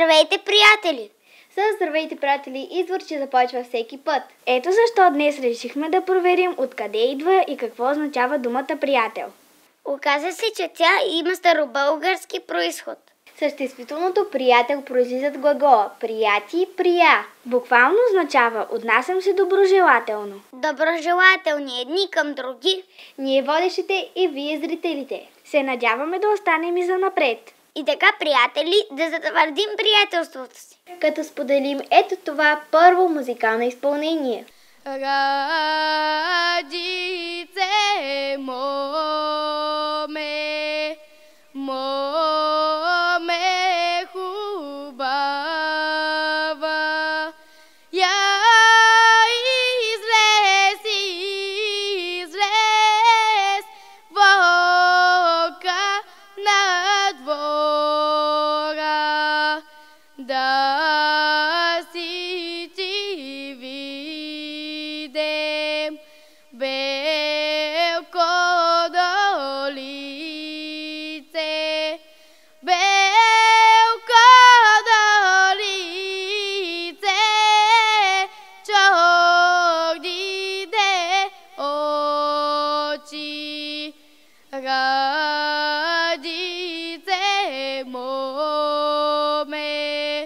Здравейте, приятели! Здравейте, приятели, Изворче започва всеки път. Ето защо днес решихме да проверим откъде идва и какво означава думата приятел. Оказа се, че тя има старобългарски произход. Съществителното приятел произлиза от глагола прияти, прия. Буквално означава отнасям се доброжелателно. Доброжелателни едни към други. Ние водещите и вие зрителите. Се надяваме да останем и занапред. И така, приятели, да затвърдим приятелството си. Като споделим ето това първо музикално изпълнение. Радице моме, моме хубава, я излез вока на двора, да си ти видим белко долице, белко долице, чорните очи, радице моме,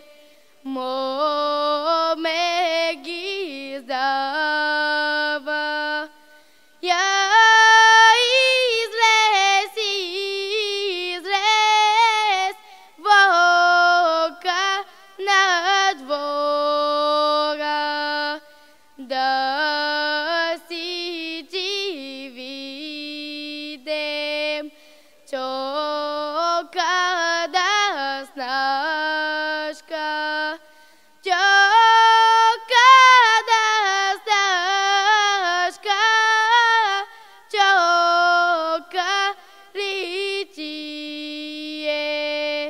моме ги издава. Я излез вока на двора, да си ти видим чока да снашка, чока да снашка, чока личие.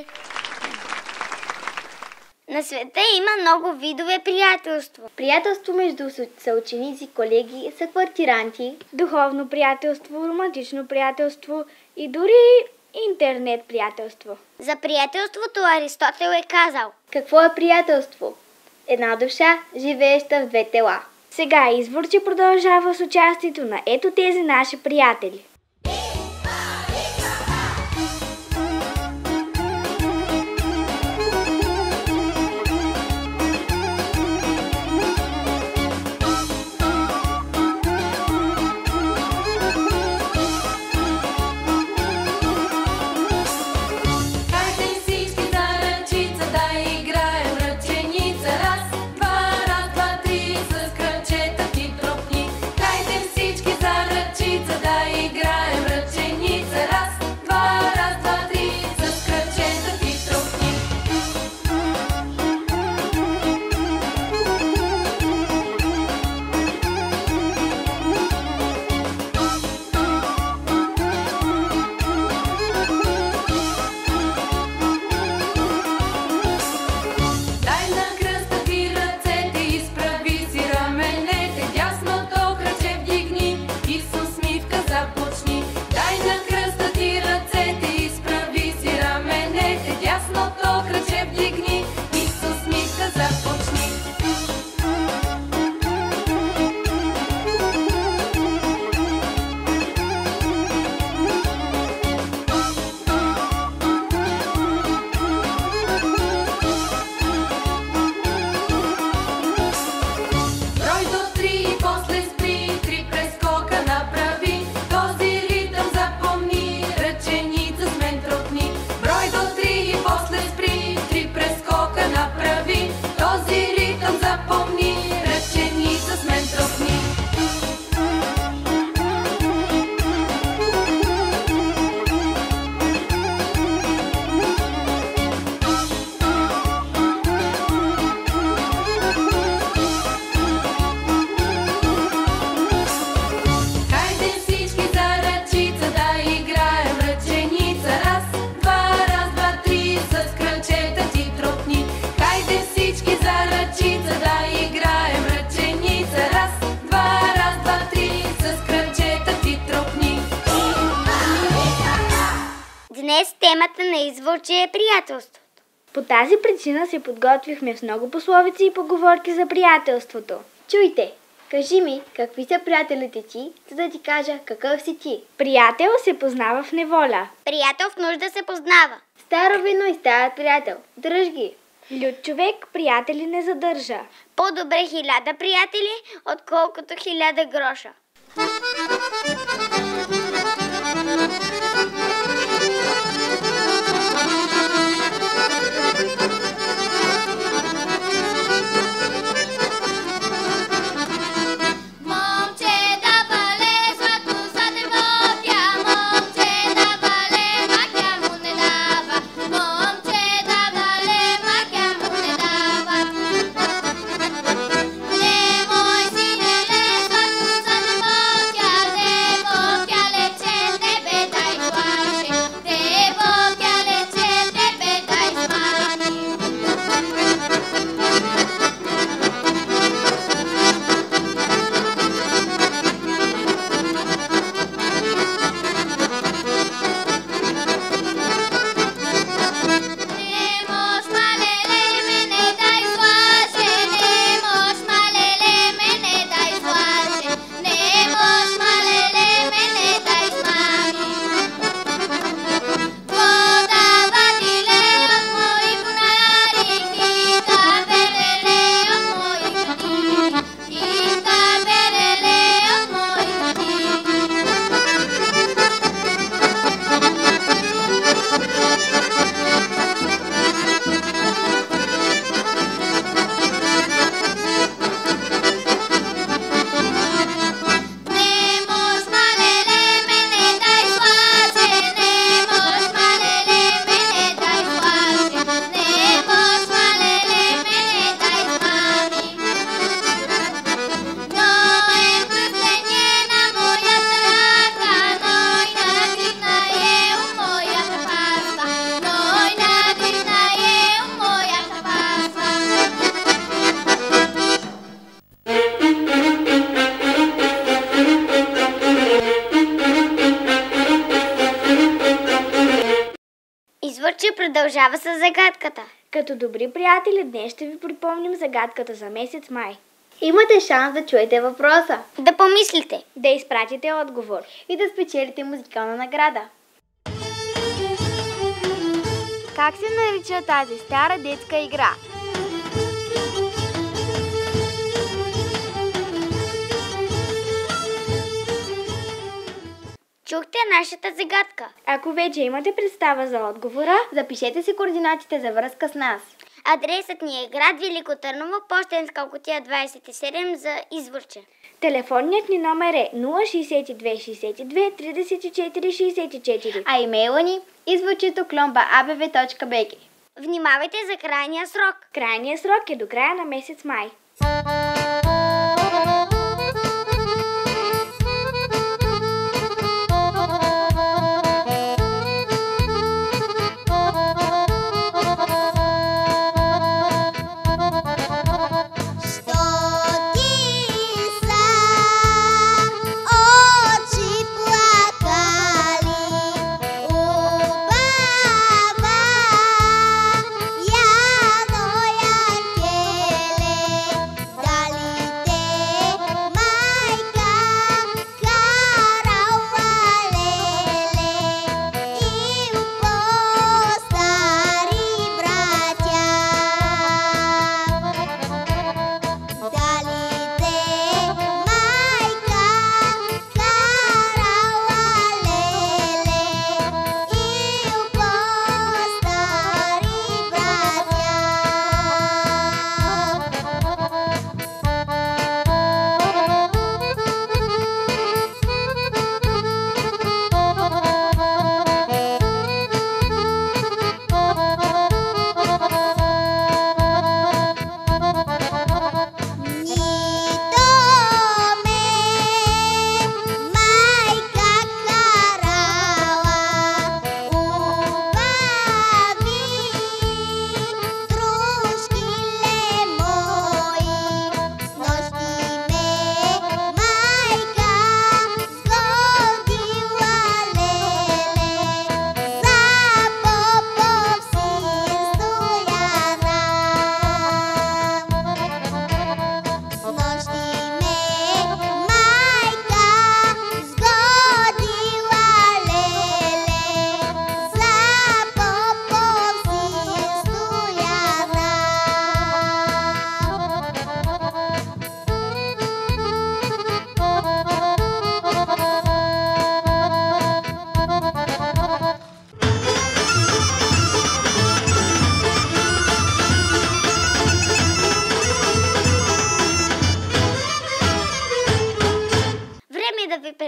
На света има много видове приятелство. Приятелство между съученици, колеги, съквартиранти, духовно приятелство, романтично приятелство и дори интернет приятелство. За приятелството Аристотел е казал: Какво е приятелство? Една душа, живееща в две тела. Сега Изворче продължава с участието на ето тези наши приятели. Днес темата на Изворче е приятелството. По тази причина се подготвихме с много пословици и поговорки за приятелството. Чуйте, кажи ми, какви са приятелите ти, за да ти кажа какъв си ти. Приятел се познава в неволя. Приятел в нужда се познава. Старо вино и стар приятел. Дръж ги. Лют човек приятели не задържа. По-добре 1000 приятели, отколкото 1000 гроша. Извърчи продължава с загадката. Като добри приятели, днес ще ви припомним загадката за месец май. Имате шанс да чуете въпроса Да помислите. Да изпратите отговор. и да спечелите музикална награда. Как се нарича тази стара детска игра? Чухте нашата загадка. Ако вече имате представа за отговора, Запишете си координатите за връзка с нас. Адресът ни е град Велико Търново, пощенска кутия 27 за Извърче. телефонният ни номер е 062 62 34 64. А имейла ни извърчето@abv.bg. Внимавайте за крайния срок. Крайният срок е до края на месец май. Dali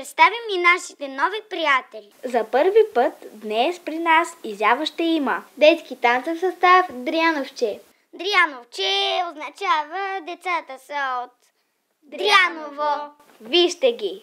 представим и нашите нови приятели. За първи път днес при нас изява ще има Детски танцов състав Дряновче. Дряновче означава децата са от Дряново. Вижте ги!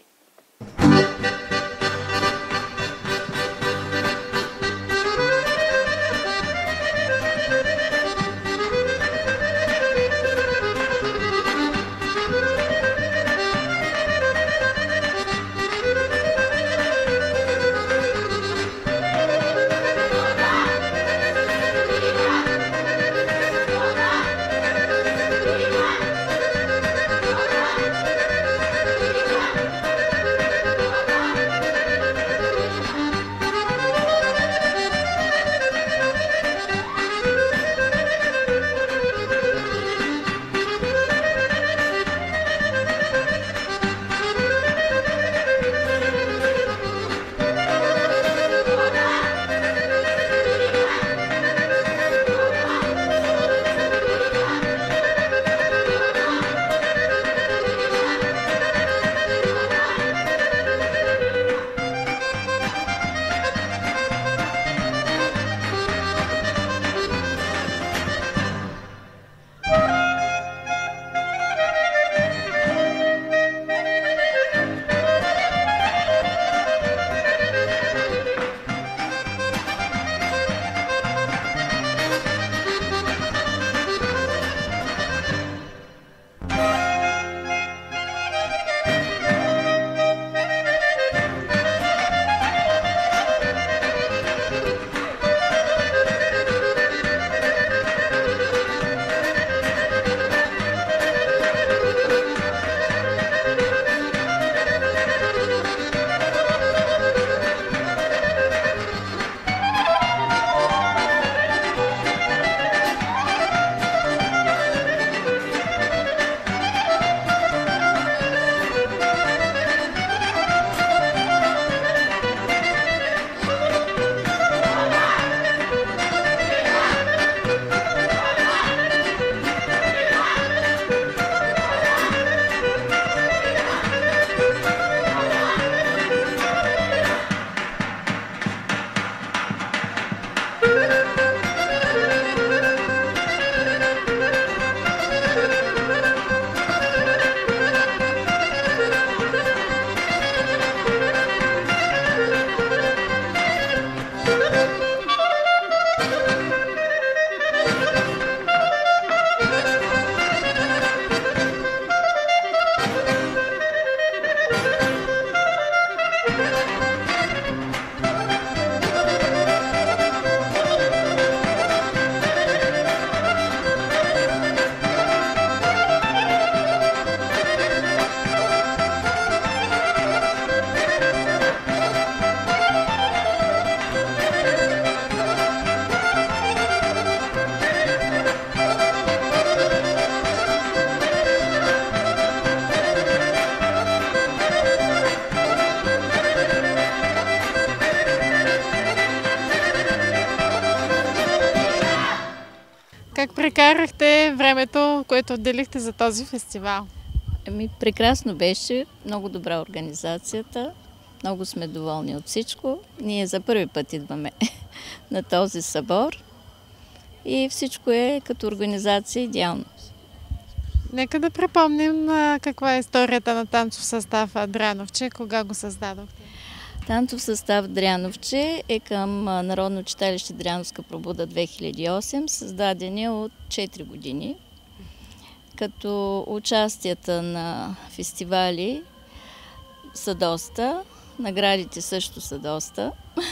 Как прекарахте времето, което отделихте за този фестивал? Прекрасно беше, много добра организацията, много сме доволни от всичко. Ние за първи път идваме на този събор и всичко е като организация идеално. Нека да припомним каква е историята на танцов състав Дряновче, кога го създадохте. Танцов състав Дряновче е към Народно читалище Дряновска пробуда 2008, създадени от 4 години. Като участията на фестивали са доста, наградите също са доста.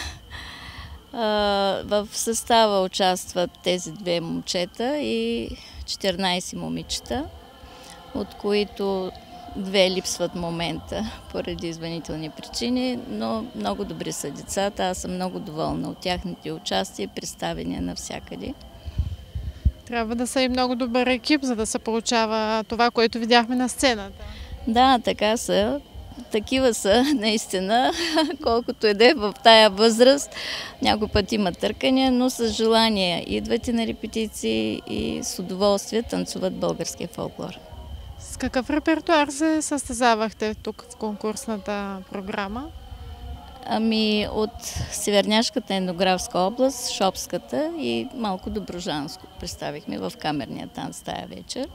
В състава участват тези 2 момчета и 14 момичета, от които 2 липсват в момента поради извънителни причини, но много добри са децата. Аз съм много доволна от тяхните участия и представяния навсякъде. Трябва да са и много добър екип, за да се получава това, което видяхме на сцената. Да, така са. Такива са, наистина, колкото е в тая възраст. Някой път има търкания, но с желание идват и на репетиции и с удоволствие танцуват българския фолклор. С какъв репертуар се състезавахте тук в конкурсната програма? Ами от Северняшката етнографска област, Шопската и малко Добруджанско представихме в камерния танц тая вечер.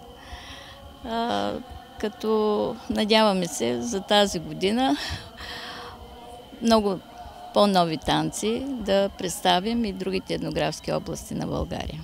Като надяваме се за тази година много по-нови танци да представим и другите етнографски области на България.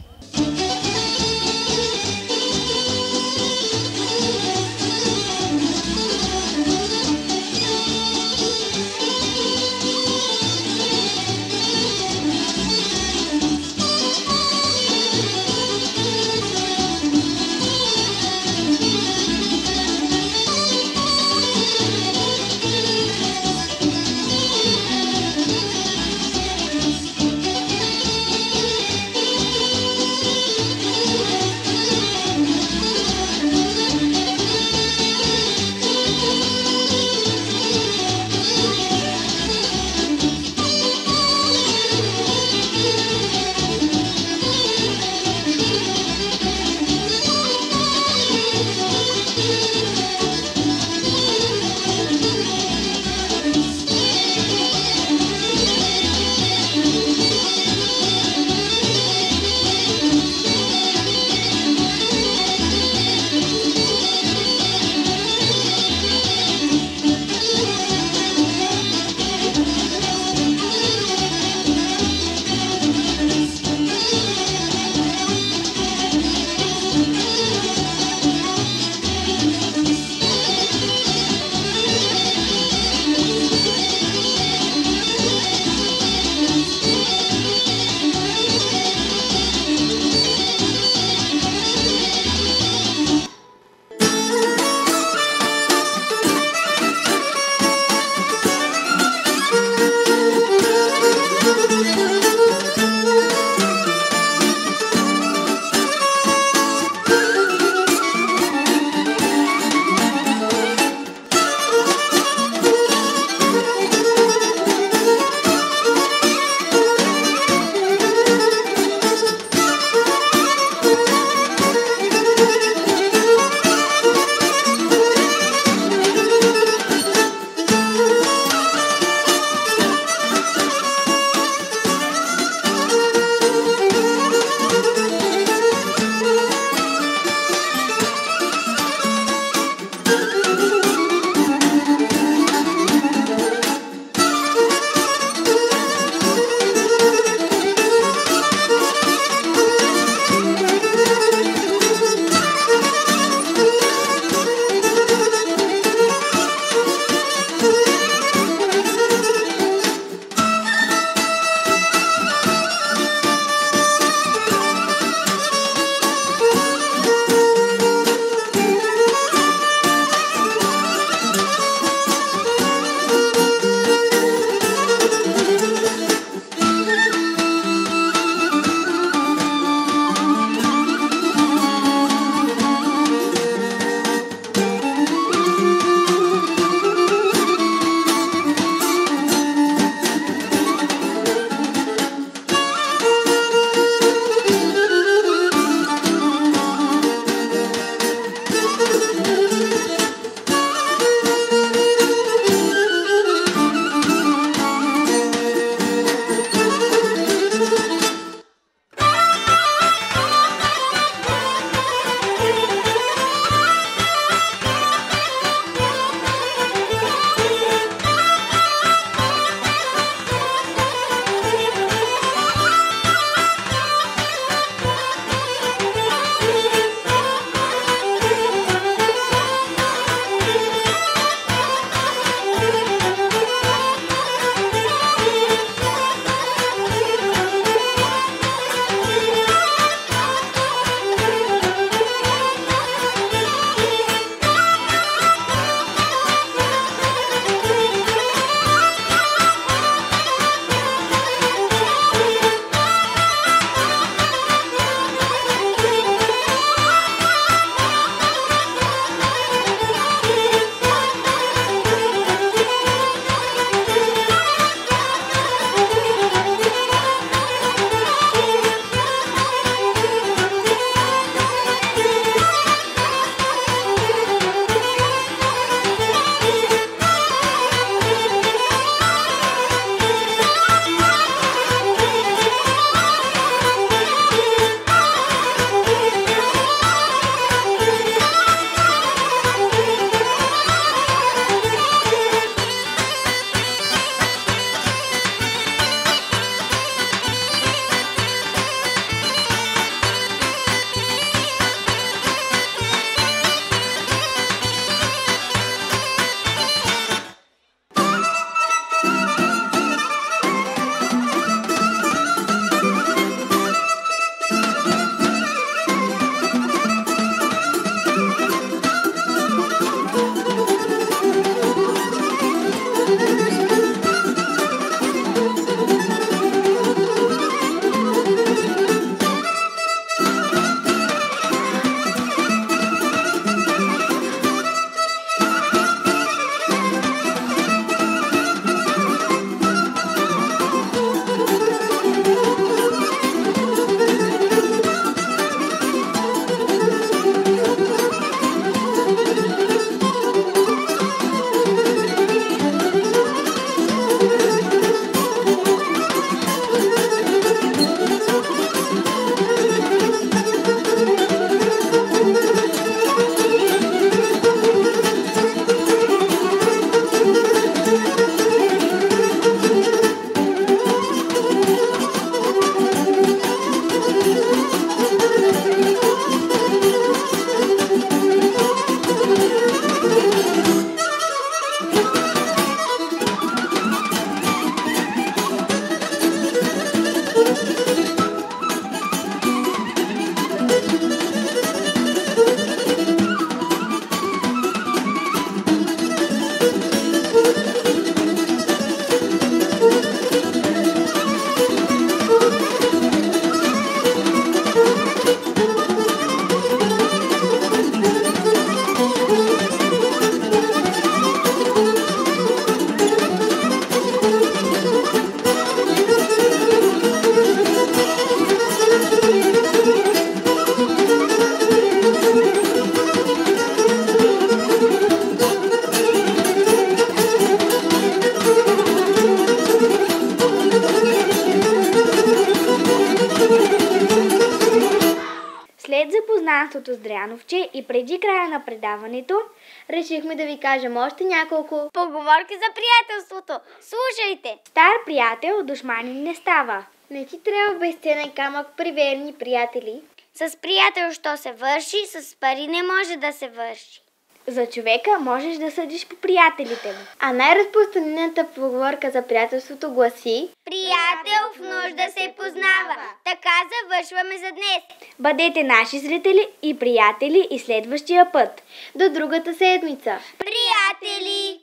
Драновче и преди края на предаването решихме да ви кажем още няколко поговорки за приятелството. Слушайте! стар приятел душманин не става. Не ти трябва безценен камък при верни приятели. С приятел, що се върши, с пари не може да се върши. За човека можеш да съдиш по приятелите му. А най-разпространената поговорка за приятелството гласи: Приятел в нужда се познава. Така завършваме за днес. Бъдете наши зрители и приятели и следващия път. до другата седмица. Приятели!